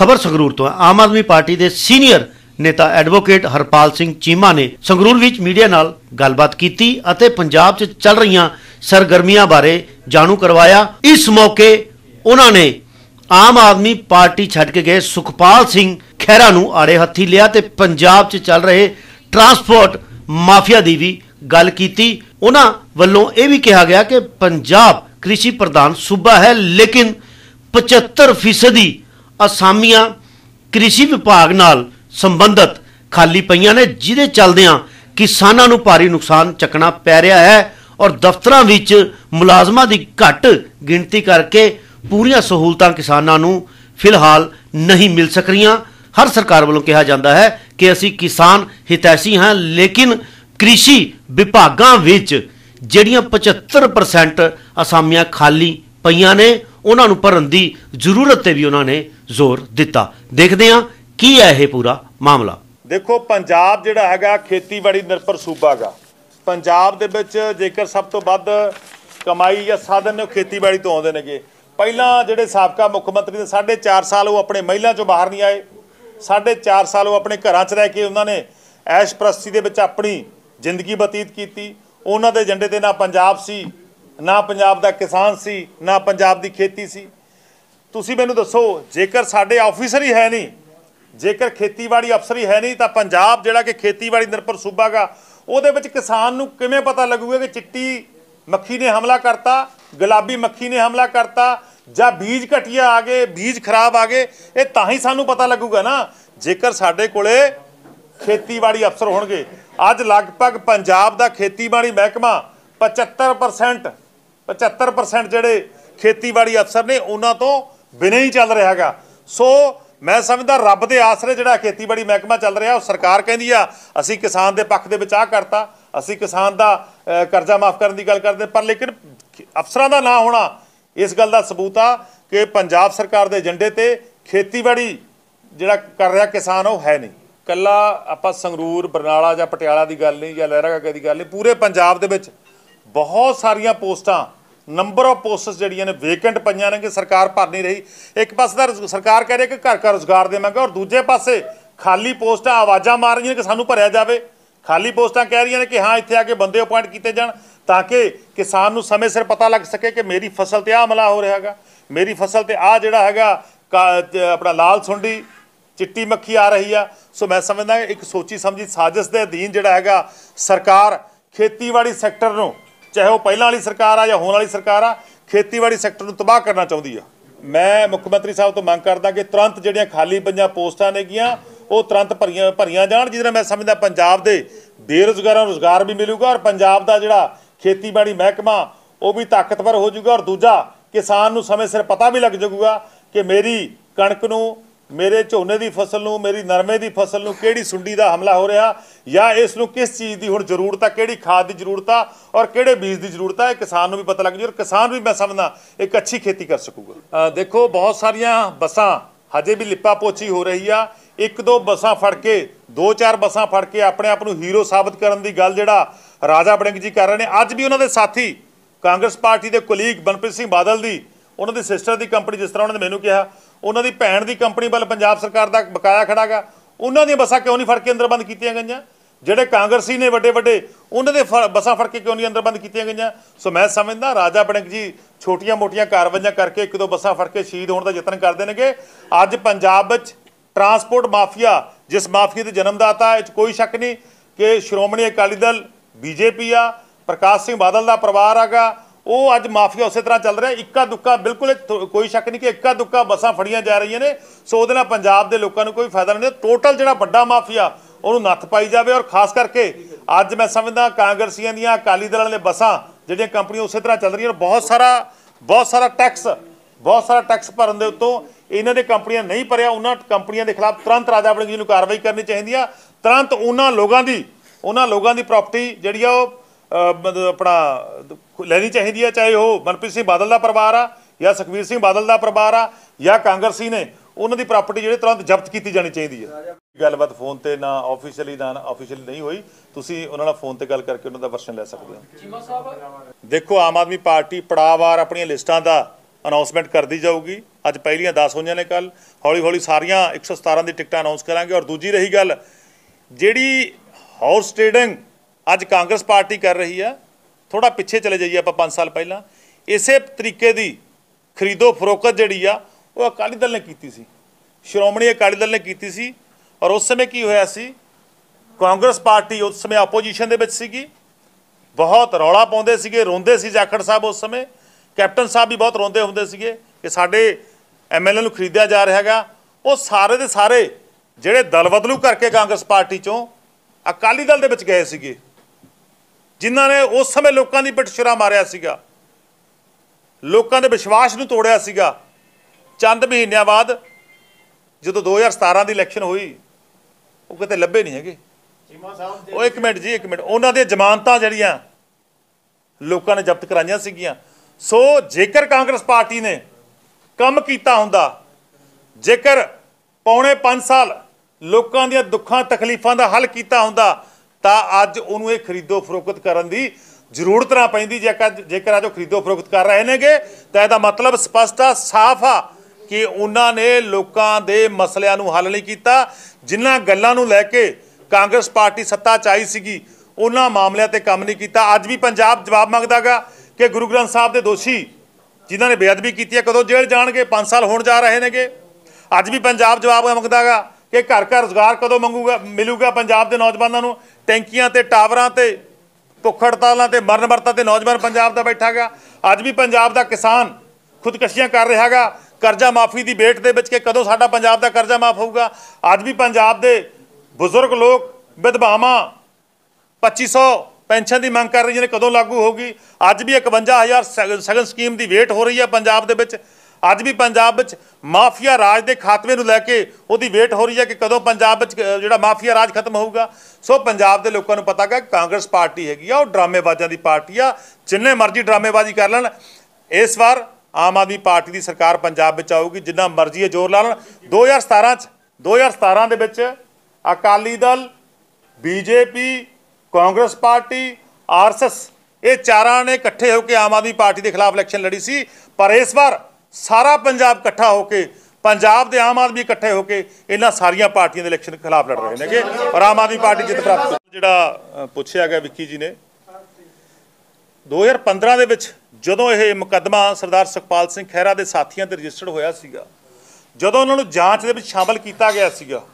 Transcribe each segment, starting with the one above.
खबर संगरूर तो है। आम आदमी पार्टी के सीनियर नेता एडवोकेट हरपाल सिंह चीमा ने संगरूर विच मीडिया नाल गलबात कीती अते पंजाब च चल रही सरगर्मियां बारे जाणू करवाया। इस मौके उन्होंने आम आदमी पार्टी छड्ड के गए सुखपाल सिंह खैरा नूं आड़े हत्थी लिया ते पंजाब च चल रहे ट्रांसपोर्ट माफिया की भी गल कीती। उन्हां वल्लों यह भी कहा गया कि पंजाब कृषि प्रधान सूबा है, लेकिन 75% असामियां कृषि विभाग नाल संबंधित खाली पईयां ने, जिहदे चलदियां किसानां नूं भारी नुकसान चकना पै रहा है और दफ्तरां विच मुलाजमां दी घट गिणती करके पूरियां सहूलतां किसानां नूं फिलहाल नहीं मिल सक रहीआं। हर सरकार वालों कहा जाता है कि असी किसान हितैषी हाँ, लेकिन कृषि विभागां विच जिहड़ियां 75% असामियां खाली पईयां ने उन्हां नूं भरन दी जरूरत ते भी उन्होंने जोर दिता। देखते हैं की है यह पूरा मामला। देखो, पंजाब जिहड़ा हैगा खेतीबाड़ी निर्भर सूबा गा। पंजाब दे विच जेकर सब तो वध कमाई या साधन ने खेतीबाड़ी तो आउंदे नेगे। पहलां जिहड़े साबका मुख मंत्री ने 4.5 साल वो अपने महिला चों बाहर नहीं आए। 4.5 साल वो अपने घरां च रह के उन्होंने ऐश प्रस्ती दे विच अपनी जिंदगी बतीत की। उन्हां दे एजेंडे ते ना पंजाब सी, ना पंजाब दा किसान सी, ना पंजाब दी खेती सी। तुसीं मैनूं दसो, जेकर साडे ऑफिसर ही है नहीं, जेकर खेतीबाड़ी अफसर ही है नहीं, तो पंजाब जिहड़ा कि खेतीबाड़ी निर्भर सूबा गा, ਉਹਦੇ ਵਿੱਚ किसान ਨੂੰ ਕਿਵੇਂ पता लगूगा कि चिट्टी मक्खी ने हमला करता, गुलाबी मक्खी ने हमला करता, ਜਾਂ बीज घटिया आ गए, बीज खराब आ गए। ये ਤਾਂ ਹੀ ਸਾਨੂੰ पता लगूगा ना जेकर ਸਾਡੇ ਕੋਲੇ खेतीबाड़ी अफसर होणगे। ਅੱਜ लगभग पंजाब ਦਾ खेतीबाड़ी महकमा 75% ਜਿਹੜੇ खेतीबाड़ी अफसर ने ਉਹਨਾਂ ਤੋਂ ਬਿਨਾਂ ही चल रहा है। सो मैं समझदा रब दे आसरे जिहड़ा खेतीबाड़ी महकमा चल रहा, सरकार कहती आ असीं किसान दे पक्ष दे विच आ करता, असीं किसान दा कर्जा माफ़ करने की गल करते, पर लेकिन अफसरां दा ना होना इस गल दा सबूत आ कि पंजाब सरकार दे एजेंडे ते खेतीबाड़ी जिहड़ा कर रहा किसान वो है नहीं। कल्ला आपां संगरूर, बरनाला जां पटियाला की गल नहीं, जां लहरागागा की गल नहीं, पूरे पंजाब दे विच बहुत सारियां पोस्टां, नंबर ऑफ पोस्ट्स जिहड़ियां ने वेकेंट पईयां ने कि सरकार भर नहीं रही। एक पासे तां सरकार कह रही है कि घर घर रोजगार देवांगे और दूजे पासे खाली पोस्टां आवाज़ां मार रही कि सानूं भरिया जावे। खाली पोस्टां कह रही ने कि हाँ इत्थे आके बंदे अपॉइंट किए जाण ताकि किसान नूं समय सिर पता लग सके कि मेरी फसल ते आ हमला हो रहा है, मेरी फसल ते आ जिहड़ा हैगा अपना लाल सुंडी चिट्टी मक्खी आ रही है। सो मैं समझदा एक सोची समझी साजिश के अधीन जिहड़ा हैगा सरकार खेतीबाड़ी सैक्टर नूं, चाहे वो पहलां वाली सरकार आ या होण वाली सरकार आ, खेतीबाड़ी सैक्टर नूं तबाह करना चाहुंदी आ। मैं मुख मंत्री साहब तो मंग करदा कि तुरंत जिहड़ियां खाली पईयां पोस्टां नेगियां वो तुरंत भरियां जाण, जिहदे नाल मैं समझदा पंजाब दे बेरोजगारां नूं रोजगार भी मिलूगा और पंजाब दा जिहड़ा खेतीबाड़ी महकमा वो भी ताकतवर हो जाऊगा और दूजा किसान नूं समय सिर पता भी लग जाऊगा कि मेरी कणक नूं, मेरे झोने की फसल नूं, मेरी नरमे की फसल नूं किहड़ी सुंडी का हमला हो रहा या इस नूं किस चीज़ की हुण जरूरत है, किहड़ी खाद की जरूरत आ और किहड़े बीज की जरूरत है, किसान नूं भी पता लग जाए और किसान भी मैं समझदा एक अच्छी खेती कर सकूगा। देखो, बहुत सारियां बसां हजे भी लिपा पोची हो रही आ। 1-2 बसां फड़ के, 2-4 बसां फड़ के अपने आप नूं हीरो साबित करन दी गल जिहड़ा राजा वड़िंग जी कर रहे हैं। अज भी उन्होंने साथी कांग्रेस पार्टी के कुलीग मनप्रीत सिंह बादल की उन्होंने सिस्टर की कंपनी, जिस तरह उन्होंने मैनूं कहा उन्होंने भैन की कंपनी वाल पंजाब सरकार का बकाया खड़ा गा, उन्होंने बसां क्यों नहीं फड़ के अंदर बंद कीतियां गईयां? जिहड़े कांग्रेसी ने वड्डे वड्डे उन्होंने बसां फड़ के क्यों नहीं अंदर बंद कीतियां गईयां? सो मैं समझदा राजा वड़िंग जी छोटियां मोटियां कार्रवाइयां करके 1-2 बसां फड़ के शहीद होने का यतन करते हैं। अज पंजाब विच ट्रांसपोर्ट माफिया, जिस माफिया के जन्मदाता है, कोई शक नहीं कि श्रोमणी अकाली दल बीजेपी आ, प्रकाश सिंह बादल का परिवार आगा, वो अज माफिया उस तरह चल रहा है। इक्का दुक्का, बिल्कुल कोई शक नहीं कि इक्का दुक्का बसां फड़ियां जा रही ने। सो उहदे नाल पंजाब के लोगों को कोई फायदा नहीं। टोटल जिहड़ा वड्डा माफिया उन्होंने नत्थ पाई जाए और खास करके अज मैं समझदा कांग्रसियां दीयां, अकाली दल वाले बसां जिहड़ियां कंपनियां उस तरह चल रही, बहुत सारा टैक्स भरन दे उत्तों इन्हां दी कंपनियां नहीं भरिया। उन्हां कंपनियां के खिलाफ तुरंत राजा वड़िंग जी नूं कार्रवाई करनी चाहिए आ। तुरंत उन्हां लोगों की प्रॉपर्टी जिहड़ी आ अपना लैनी चाहिए, चाहे वह मनप्रीत सिंह बादल का परिवार आ या सुखबीर सिंह बादल का परिवार आ या कांग्रसी ने, उन्होंने प्रॉपर्टी जी तुरंत जब्त की जानी चाहिए है। गलबात फोन पर ना ऑफिशियली नहीं हुई, तुसीं उन्हां नाल फोन पर गल करके उन्हों का वर्शन लै सकते हो। देखो, आम आदमी पार्टी पड़ावार अपन लिस्टां का अनाउंसमेंट करती जाऊगी। ਅੱਜ ਪਹਿਲੀਆਂ 10 ਹੋਈਆਂ ਨੇ, ਕੱਲ ਹੌਲੀ ਹੌਲੀ ਸਾਰੀਆਂ 117 ਦੀ ਟਿਕਟਾਂ ਅਨਾਉਂਸ ਕਰਾਂਗੇ। ਔਰ ਦੂਜੀ ਰਹੀ ਗੱਲ ਜਿਹੜੀ ਹਾਊਸ ਟ੍ਰੇਡਿੰਗ ਅੱਜ ਕਾਂਗਰਸ ਪਾਰਟੀ ਕਰ ਰਹੀ ਆ, ਥੋੜਾ ਪਿੱਛੇ ਚਲੇ ਜਾਈਏ ਆਪਾਂ 5 ਸਾਲ ਪਹਿਲਾਂ, ਇਸੇ ਤਰੀਕੇ ਦੀ ਖਰੀਦੋ ਫਰੋਖਤ ਜਿਹੜੀ ਆ ਉਹ ਅਕਾਲੀ ਦਲ ਨੇ ਕੀਤੀ ਸੀ, ਸ਼੍ਰੋਮਣੀ ਅਕਾਲੀ ਦਲ ਨੇ ਕੀਤੀ ਸੀ। ਔਰ ਉਸ ਸਮੇਂ ਕੀ ਹੋਇਆ ਸੀ, ਕਾਂਗਰਸ ਪਾਰਟੀ ਉਸ ਸਮੇਂ ਆਪੋਜੀਸ਼ਨ ਦੇ ਵਿੱਚ ਸੀਗੀ, ਬਹੁਤ ਰੌਲਾ ਪਾਉਂਦੇ ਸੀਗੇ, ਰੋਂਦੇ ਸੀ ਜਾਖੜ ਸਾਹਿਬ ਉਸ ਸਮੇਂ, ਕੈਪਟਨ ਸਾਹਿਬ ਵੀ ਬਹੁਤ ਰੋਂਦੇ ਹੁੰਦੇ ਸੀਗੇ ਕਿ ਸਾਡੇ ਐਮਐਲਏ ਨੂੰ ਖਰੀਦਿਆ ਜਾ ਰਿਹਾ ਹੈਗਾ। ਉਹ ਸਾਰੇ ਦੇ ਸਾਰੇ ਜਿਹੜੇ ਦਲ ਬਦਲੂ ਕਰਕੇ ਕਾਂਗਰਸ ਪਾਰਟੀ ਚੋਂ ਅਕਾਲੀ ਦਲ ਦੇ ਵਿੱਚ ਗਏ ਸੀਗੇ, ਜਿਨ੍ਹਾਂ ਨੇ ਉਸ ਸਮੇਂ ਲੋਕਾਂ ਦੀ ਪਿੱਠ ਛੁਰਾ ਮਾਰਿਆ ਸੀਗਾ, ਲੋਕਾਂ ਦੇ ਵਿਸ਼ਵਾਸ ਨੂੰ ਤੋੜਿਆ ਸੀਗਾ। ਚੰਦ ਮਹੀਨਿਆਂ ਬਾਅਦ ਜਦੋਂ 2017 ਦੀ ਇਲੈਕਸ਼ਨ ਹੋਈ, ਉਹ ਕਿਤੇ ਲੱਭੇ ਨਹੀਂ ਹੈਗੇ। ਉਹ ਇੱਕ ਮਿੰਟ ਜੀ, ਇੱਕ ਮਿੰਟ, ਉਹਨਾਂ ਦੀਆਂ ਜ਼ਮਾਨਤਾਂ ਜਿਹੜੀਆਂ ਲੋਕਾਂ ਨੇ ਜ਼ਬਤ ਕਰਾਈਆਂ ਸੀਗੀਆਂ। ਸੋ ਜੇਕਰ ਕਾਂਗਰਸ ਪਾਰਟੀ ਨੇ ਕੰਮ ਕੀਤਾ ਹੁੰਦਾ, ਜੇਕਰ ਪੌਣੇ 5 ਸਾਲ ਲੋਕਾਂ ਦੀਆਂ ਦੁੱਖਾਂ ਤਕਲੀਫਾਂ ਦਾ ਹੱਲ ਕੀਤਾ ਹੁੰਦਾ, ਤਾਂ ਅੱਜ ਉਹਨੂੰ ਇਹ ਖਰੀਦੋ ਫਰੋਖਤ ਕਰਨ ਦੀ ਜ਼ਰੂਰਤ ਨਾ ਪੈਂਦੀ। ਜੇਕਰ ਅੱਜ ਉਹ ਖਰੀਦੋ ਫਰੋਖਤ ਕਰ ਰਹੇ ਨੇਗੇ ਤਾਂ ਇਹਦਾ ਮਤਲਬ ਸਪਸ਼ਟ ਆ, ਸਾਫ਼ ਆ ਕਿ ਉਹਨਾਂ ਨੇ ਲੋਕਾਂ ਦੇ ਮਸਲਿਆਂ ਨੂੰ ਹੱਲ ਨਹੀਂ ਕੀਤਾ। ਜਿਨ੍ਹਾਂ ਗੱਲਾਂ ਨੂੰ ਲੈ ਕੇ ਕਾਂਗਰਸ ਪਾਰਟੀ ਸੱਤਾ 'ਚ ਆਈ ਸੀਗੀ, ਉਹਨਾਂ ਮਾਮਲਿਆਂ ਤੇ ਕੰਮ ਨਹੀਂ ਕੀਤਾ। ਅੱਜ ਵੀ ਪੰਜਾਬ ਜਵਾਬ ਮੰਗਦਾ ਗਾ ਕਿ ਗੁਰੂ ਗ੍ਰੰਥ ਸਾਹਿਬ ਦੇ ਦੋਸ਼ੀ ਜਿਨ੍ਹਾਂ ਨੇ ਬੇਅਦਬੀ ਕੀਤੀ ਹੈ ਕਦੋਂ ਜੇਲ੍ਹ ਜਾਣਗੇ, 5 ਸਾਲ ਹੋਣ ਜਾ ਰਹੇ ਨੇਗੇ। ਅੱਜ ਵੀ ਪੰਜਾਬ ਜਵਾਬ ਮੰਗਦਾ ਗਾ ਕਿ ਘਰ ਘਰ ਰੁਜ਼ਗਾਰ ਕਦੋਂ ਮਿਲੂਗਾ ਪੰਜਾਬ ਦੇ ਨੌਜਵਾਨਾਂ ਨੂੰ। ਟੈਂਕੀਆਂ ਤੇ ਟਾਵਰਾਂ ਤੇ ਭੁੱਖ ਹੜਤਾਲਾਂ ਤੇ ਮਰਨ ਵਰਤਾਂ ਤੇ ਨੌਜਵਾਨ ਪੰਜਾਬ ਦਾ ਬੈਠਾ ਗਾ। ਅੱਜ ਵੀ ਪੰਜਾਬ ਦਾ ਕਿਸਾਨ ਖੁਦਕਸ਼ੀਆਂ ਕਰ ਰਿਹਾ ਗਾ ਕਰਜ਼ਾ ਮਾਫੀ ਦੀ ਵੇਟ ਦੇ ਵਿੱਚ ਕਿ ਕਦੋਂ ਸਾਡਾ ਪੰਜਾਬ ਦਾ ਕਰਜ਼ਾ ਮਾਫ ਹੋਊਗਾ। ਅੱਜ ਵੀ ਪੰਜਾਬ ਦੇ ਬਜ਼ੁਰਗ ਲੋਕ, ਵਿਧਵਾਵਾਂ 2500 ਪੈਨਸ਼ਨ ਦੀ ਮੰਗ ਕਰ ਰਹੀਆਂ ਨੇ, ਕਦੋਂ ਲਾਗੂ ਹੋਊਗੀ। ਅੱਜ ਵੀ 51,000 ਸਗਨ ਸਕੀਮ ਦੀ ਵੇਟ ਹੋ ਰਹੀ ਹੈ ਪੰਜਾਬ ਦੇ ਵਿੱਚ। ਅੱਜ ਵੀ ਪੰਜਾਬ ਵਿੱਚ ਮਾਫੀਆ ਰਾਜ ਦੇ ਖਾਤਮੇ ਨੂੰ ਲੈ ਕੇ ਉਹਦੀ ਵੇਟ ਹੋ ਰਹੀ ਹੈ ਕਿ ਕਦੋਂ ਪੰਜਾਬ ਵਿੱਚ ਜਿਹੜਾ ਮਾਫੀਆ ਰਾਜ ਖਤਮ ਹੋਊਗਾ। ਸੋ ਪੰਜਾਬ ਦੇ ਲੋਕਾਂ ਨੂੰ ਪਤਾ ਕਿ ਕਾਂਗਰਸ ਪਾਰਟੀ ਹੈਗੀ ਆ, ਉਹ ਡਰਾਮੇਬਾਜ਼ਾਂ ਦੀ ਪਾਰਟੀ ਆ, ਜਿੰਨੇ ਮਰਜ਼ੀ ਡਰਾਮੇਬਾਜ਼ੀ ਕਰ ਲੈਣ। ਇਸ ਵਾਰ ਆਮ ਆਦਮੀ ਪਾਰਟੀ ਦੀ ਸਰਕਾਰ ਪੰਜਾਬ ਵਿੱਚ ਆਊਗੀ, ਜਿੰਨਾ ਮਰਜ਼ੀ ਜ਼ੋਰ ਲਾ ਲੈਣ। 2017 ਦੇ ਵਿੱਚ Akali Dal, BJP, Congress party, RSS, ਇਹ ਚਾਰਾਂ ਨੇ ਇਕੱਠੇ ਹੋ ਕੇ ਆਮ ਆਦਮੀ ਪਾਰਟੀ ਦੇ ਖਿਲਾਫ ਇਲੈਕਸ਼ਨ ਲੜੀ ਸੀ। ਪਰ ਇਸ ਵਾਰ ਸਾਰਾ ਪੰਜਾਬ ਇਕੱਠਾ ਹੋ ਕੇ, ਪੰਜਾਬ ਦੇ ਆਮ ਆਦਮੀ ਇਕੱਠੇ ਹੋ ਕੇ ਇਹਨਾਂ ਸਾਰੀਆਂ ਪਾਰਟੀਆਂ ਦੇ ਇਲੈਕਸ਼ਨ ਖਿਲਾਫ ਲੜ ਰਹੇ ਨੇਗੇ ਔਰ ਆਮ ਆਦਮੀ ਪਾਰਟੀ ਜਿੱਤ ਪ੍ਰਾਪਤ। ਜਿਹੜਾ ਪੁੱਛਿਆ ਗਿਆ ਵਿੱਕੀ ਜੀ ਨੇ, 2015 ਦੇ ਵਿੱਚ ਜਦੋਂ ਇਹ ਮੁਕੱਦਮਾ ਸਰਦਾਰ ਸੁਖਪਾਲ ਸਿੰਘ ਖਹਿਰਾ ਦੇ ਸਾਥੀਆਂ ਤੇ ਰਜਿਸਟਰਡ ਹੋਇਆ ਸੀਗਾ, ਜਦੋਂ ਉਹਨਾਂ ਨੂੰ ਜਾਂਚ ਦੇ ਵਿੱਚ ਸ਼ਾਮਲ ਕੀਤਾ ਗਿਆ ਸੀਗਾ,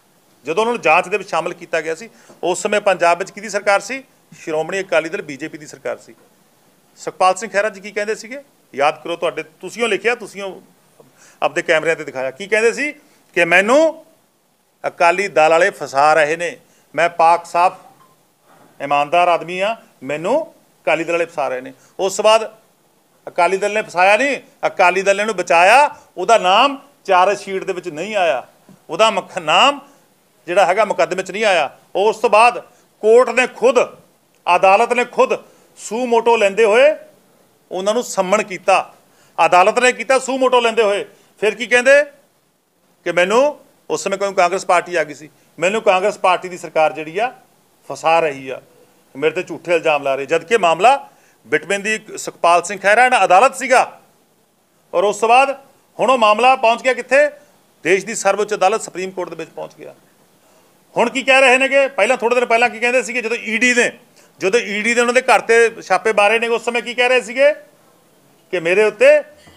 ਉਸ ਸਮੇਂ ਪੰਜਾਬ ਵਿੱਚ ਕਿਹਦੀ ਸਰਕਾਰ ਸੀ? ਸ਼੍ਰੋਮਣੀ ਅਕਾਲੀ ਦਲ ਬੀਜੇਪੀ ਦੀ ਸਰਕਾਰ ਸੀ। ਸੁਖਪਾਲ ਸਿੰਘ ਖਹਿਰਾ ਜੀ ਕੀ ਕਹਿੰਦੇ ਸੀਗੇ? ਯਾਦ ਕਰੋ, ਤੁਸੀਂ ਲਿਖਿਆ, ਤੁਸੀਂ ਆਪਦੇ ਕੈਮਰਿਆਂ ਤੇ ਦਿਖਾਇਆ। ਕੀ ਕਹਿੰਦੇ ਸੀ ਕਿ ਮੈਨੂੰ ਅਕਾਲੀ ਦਲ ਵਾਲੇ ਫਸਾ ਰਹੇ ਨੇ, ਮੈਂ ਪਾਕ ਸਾਫ ਇਮਾਨਦਾਰ ਆਦਮੀ ਆ, ਮੈਨੂੰ ਅਕਾਲੀ ਦਲ ਵਾਲੇ ਫਸਾ ਰਹੇ ਨੇ। ਉਸ ਤੋਂ ਬਾਅਦ ਅਕਾਲੀ ਦਲ ਨੇ ਫਸਾਇਆ ਨਹੀਂ, ਅਕਾਲੀ ਦਲ ਨੇ ਉਹਨੂੰ ਬਚਾਇਆ। ਉਹਦਾ ਨਾਮ ਚਾਰਜ ਸ਼ੀਟ ਦੇ ਵਿੱਚ ਨਹੀਂ ਆਇਆ, ਉਹਦਾ ਨਾਮ ਜਿਹੜਾ ਹੈਗਾ ਮੁਕੱਦਮੇ 'ਚ ਨਹੀਂ ਆਇਆ। ਉਸ ਤੋਂ ਬਾਅਦ ਕੋਰਟ ਨੇ ਖੁਦ, ਅਦਾਲਤ ਨੇ ਖੁਦ ਸੂ ਮੋਟੋ ਲੈਂਦੇ ਹੋਏ ਉਹਨਾਂ ਨੂੰ ਸੰਮਣ ਕੀਤਾ, ਅਦਾਲਤ ਨੇ ਕੀਤਾ ਸੂ ਮੋਟੋ ਲੈਂਦੇ ਹੋਏ। ਫਿਰ ਕੀ ਕਹਿੰਦੇ ਕਿ ਮੈਨੂੰ ਉਸ ਸਮੇਂ ਕੋਈ ਕਾਂਗਰਸ ਪਾਰਟੀ ਆ ਗਈ ਸੀ, ਮੈਨੂੰ ਕਾਂਗਰਸ ਪਾਰਟੀ ਦੀ ਸਰਕਾਰ ਜਿਹੜੀ ਆ ਫਸਾ ਰਹੀ ਆ, ਮੇਰੇ ਤੇ ਝੂਠੇ ਇਲਜ਼ਾਮ ਲਾ ਰਹੇ। ਜਦਕਿ ਮਾਮਲਾ between the Sukhpal Singh Khaira and ਅਦਾਲਤ ਸੀਗਾ। ਔਰ ਉਸ ਤੋਂ ਬਾਅਦ ਹੁਣ ਉਹ ਮਾਮਲਾ ਪਹੁੰਚ ਗਿਆ ਕਿੱਥੇ? ਦੇਸ਼ ਦੀ ਸਰਵਉੱਚ ਅਦਾਲਤ ਸੁਪਰੀਮ ਕੋਰਟ ਦੇ ਵਿੱਚ ਪਹੁੰਚ ਗਿਆ। ਹੁਣ ਕੀ ਕਹਿ ਰਹੇ ਨੇਗੇ? ਪਹਿਲਾਂ ਥੋੜ੍ਹੇ ਦਿਨ ਪਹਿਲਾਂ ਕੀ ਕਹਿੰਦੇ ਸੀਗੇ, ਜਦੋਂ ਈਡੀ ਨੇ ਉਹਨਾਂ ਦੇ ਘਰ ਤੇ ਛਾਪੇ ਮਾਰੇ ਨੇ, ਉਸ ਸਮੇਂ ਕੀ ਕਹਿ ਰਹੇ ਸੀਗੇ ਕਿ ਮੇਰੇ ਉੱਤੇ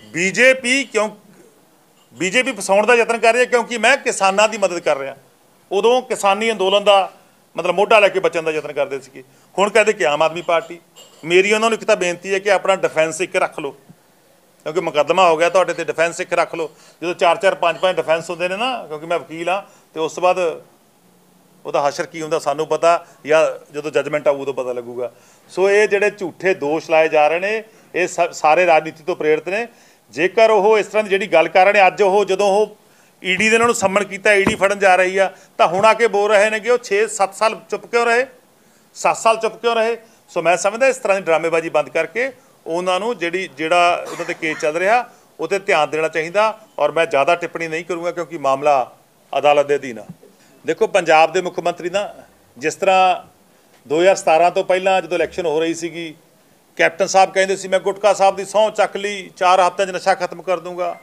ਬੀਜੇਪੀ ਫਸਾਉਣ ਦਾ ਯਤਨ ਕਰ ਰਹੀ ਹੈ ਕਿਉਂਕਿ ਮੈਂ ਕਿਸਾਨਾਂ ਦੀ ਮਦਦ ਕਰ ਰਿਹਾ। ਉਦੋਂ ਕਿਸਾਨੀ ਅੰਦੋਲਨ ਦਾ ਮਤਲਬ ਮੋਢਾ ਲੈ ਕੇ ਬਚਣ ਦਾ ਯਤਨ ਕਰਦੇ ਸੀਗੇ। ਹੁਣ ਕਹਿੰਦੇ ਕਿ ਆਮ ਆਦਮੀ ਪਾਰਟੀ। ਮੇਰੀ ਉਹਨਾਂ ਨੂੰ ਇੱਕ ਤਾਂ ਬੇਨਤੀ ਹੈ ਕਿ ਆਪਣਾ ਡਿਫੈਂਸ ਇੱਕ ਰੱਖ ਲਓ, ਕਿਉਂਕਿ ਮੁਕੱਦਮਾ ਹੋ ਗਿਆ ਤੁਹਾਡੇ ਤੇ, ਡਿਫੈਂਸ ਇੱਕ ਰੱਖ ਲਓ। ਜਦੋਂ 4-4 5-5 ਡਿਫੈਂਸ ਹੁੰਦੇ ਨੇ ਨਾ, ਕਿਉਂਕਿ ਮੈਂ ਵਕੀਲ ਹਾਂ, ਤੇ ਉਸ ਤੋਂ ਬਾਅਦ ਉਹਦਾ ਹਸ਼ਰ ਕੀ ਹੁੰਦਾ ਸਾਨੂੰ ਪਤਾ, ਜਾਂ ਜਦੋਂ ਜੱਜਮੈਂਟ ਆਊ ਉਦੋਂ ਪਤਾ ਲੱਗੂਗਾ। ਸੋ ਇਹ ਜਿਹੜੇ ਝੂਠੇ ਦੋਸ਼ ਲਾਏ ਜਾ ਰਹੇ ਨੇ, ਇਹ ਸਾਰੇ ਰਾਜਨੀਤੀ ਤੋਂ ਪ੍ਰੇਰਿਤ ਨੇ। ਜੇਕਰ ਉਹ ਇਸ ਤਰ੍ਹਾਂ ਦੀ ਜਿਹੜੀ ਗੱਲ ਕਰ ਰਹੇ ਨੇ, ਅੱਜ ਉਹ ਜਦੋਂ ਉਹ ਈਡੀ ਦੇ ਇਹਨਾਂ ਨੂੰ ਸੰਮਣ ਕੀਤਾ, ਈਡੀ ਫੜਨ ਜਾ ਰਹੀ ਆ, ਤਾਂ ਹੁਣ ਆ ਕੇ ਬੋਲ ਰਹੇ ਨੇ ਕਿ ਉਹ 6-7 ਸਾਲ ਚੁੱਪ ਕਿਉਂ ਰਹੇ, 7 ਸਾਲ ਚੁੱਪ ਕਿਉਂ ਰਹੇ। ਸੋ ਮੈਂ ਸਮਝਦਾ ਇਸ ਤਰ੍ਹਾਂ ਦੀ ਡਰਾਮੇਬਾਜ਼ੀ ਬੰਦ ਕਰਕੇ ਉਹਨਾਂ ਨੂੰ ਜਿਹੜਾ ਉਹਨਾਂ 'ਤੇ ਕੇਸ ਚੱਲ ਰਿਹਾ ਉਹ 'ਤੇ ਧਿਆਨ ਦੇਣਾ ਚਾਹੀਦਾ। ਔਰ ਮੈਂ ਜ਼ਿਆਦਾ ਟਿੱਪਣੀ ਨਹੀਂ ਕਰੂੰਗਾ ਕਿਉਂਕਿ ਮਾਮਲਾ ਅਦਾਲਤ ਦੇ ਅਧੀਨ ਆ। ਦੇਖੋ, ਪੰਜਾਬ ਦੇ ਮੁੱਖ ਮੰਤਰੀ ਨਾ, ਜਿਸ ਤਰ੍ਹਾਂ 2017 ਤੋਂ ਪਹਿਲਾਂ ਜਦੋਂ ਇਲੈਕਸ਼ਨ ਹੋ ਰਹੀ ਸੀਗੀ, ਕੈਪਟਨ ਸਾਹਿਬ ਕਹਿੰਦੇ ਸੀ ਮੈਂ ਗੁਟਕਾ ਸਾਹਿਬ ਦੀ ਸਹੁੰ ਚੱਕ ਲਈ, 4 ਹਫ਼ਤਿਆਂ 'ਚ ਨਸ਼ਾ ਖਤਮ ਕਰ ਦੂੰਗਾ।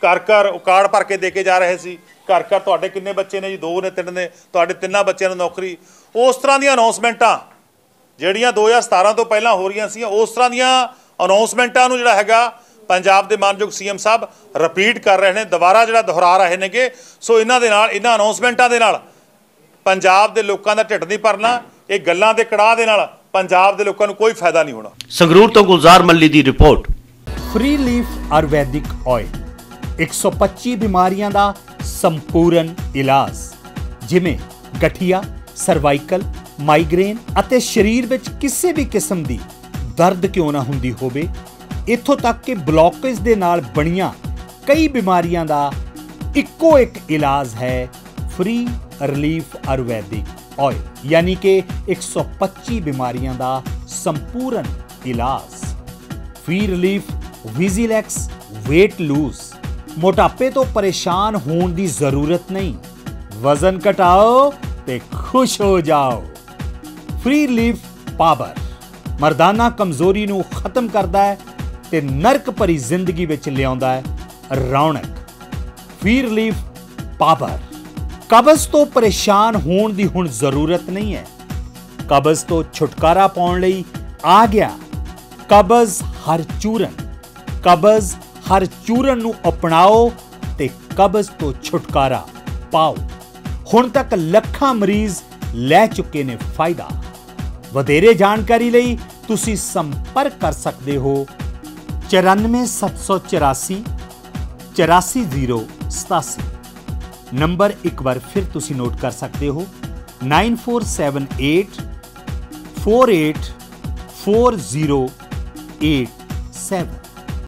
ਘਰ ਘਰ ਕਾਰਡ ਭਰ ਕੇ ਦੇ ਕੇ ਜਾ ਰਹੇ ਸੀ, ਘਰ ਘਰ ਤੁਹਾਡੇ ਕਿੰਨੇ ਬੱਚੇ ਨੇ ਜੀ, 2 ਨੇ 3 ਨੇ, ਤੁਹਾਡੇ 3 ਬੱਚਿਆਂ ਨੂੰ ਨੌਕਰੀ। ਉਸ ਤਰ੍ਹਾਂ ਦੀਆਂ ਅਨਾਉਂਸਮੈਂਟਾਂ ਜਿਹੜੀਆਂ 2017 ਤੋਂ ਪਹਿਲਾਂ ਹੋ ਰਹੀਆਂ ਸੀ, ਉਸ ਤਰ੍ਹਾਂ ਦੀਆਂ ਅਨਾਉਂਸਮੈਂਟਾਂ ਨੂੰ ਜਿਹੜਾ ਹੈਗਾ ਪੰਜਾਬ ਦੇ ਮਾਨਯੋਗ ਸੀਐਮ ਸਾਹਿਬ ਰਿਪੀਟ ਕਰ ਰਹੇ ਨੇ, ਦੁਬਾਰਾ ਜਿਹੜਾ ਦੁਹਰਾ ਰਹੇ ਨੇਗੇ। ਸੋ ਇਹਨਾਂ ਦੇ ਨਾਲ, ਇਹਨਾਂ ਅਨਾਉਂਸਮੈਂਟਾਂ ਦੇ ਨਾਲ ਪੰਜਾਬ ਦੇ ਲੋਕਾਂ ਦਾ ਢਿੱਡ ਨਹੀਂ ਭਰਨਾ, ਇਹ ਗੱਲਾਂ ਦੇ ਕੜਾਹ ਦੇ ਨਾਲ ਪੰਜਾਬ ਦੇ ਲੋਕਾਂ ਨੂੰ ਕੋਈ ਫਾਇਦਾ ਨਹੀਂ ਹੋਣਾ। ਸੰਗਰੂਰ ਤੋਂ ਗੁਲਜ਼ਾਰ ਮੱਲੀ ਦੀ report. Free leaf Ayurvedic oil 125 ਬਿਮਾਰੀਆਂ ਦਾ ਸੰਪੂਰਨ ਇਲਾਜ, ਜਿਵੇਂ ਗਠੀਆ, ਸਰਵਾਈਕਲ, ਮਾਈਗ੍ਰੇਨ ਅਤੇ ਸਰੀਰ ਵਿੱਚ ਕਿਸੇ ਵੀ ਕਿਸਮ ਦੀ ਦਰਦ ਕਿਉਂ ਨਾ ਹੁੰਦੀ ਹੋਵੇ, ਇੱਥੋਂ ਤੱਕ ਕਿ ਬਲੌਕੇਜ ਦੇ ਨਾਲ ਬਣੀਆਂ ਕਈ ਬਿਮਾਰੀਆਂ ਦਾ ਇੱਕੋ ਇੱਕ ਇਲਾਜ ਹੈ ਫ੍ਰੀ ਰਿਲੀਫ ਆਯੁਰਵੈਦਿਕ ਆਇਲ, यानी कि 125 बीमारियां दा संपूर्ण इलाज। Free relief Vigilax weight lose, मोटापे तो परेशान होने की जरूरत नहीं, वजन घटाओ ते खुश हो जाओ। फ्री रिलीफ पावर मर्दाना कमजोरी नू खत्म करता है ते नरक भरी जिंदगी विच लियाउंदा है रौनक। फ्री रिलीफ पावर कब्ज तो परेशान होने की हुण जरूरत नहीं है, कब्ज तो छुटकारा पाउण लई आ गया कब्ज हर चूरन। कब्ज हर चूरन नू अपनाओ ते कब्ज तो छुटकारा पाओ। हुण तक लखां मरीज लै चुके ने फायदा। वधेरे जानकारी लई तुसी संपर्क कर सकते हो 94 784 84087। नंबर एक बार फिर तुसी नोट कर सकते हो 9478 48 4087।